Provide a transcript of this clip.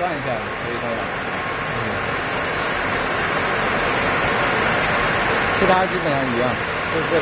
转一下可以通了。其他基本上一样，就是。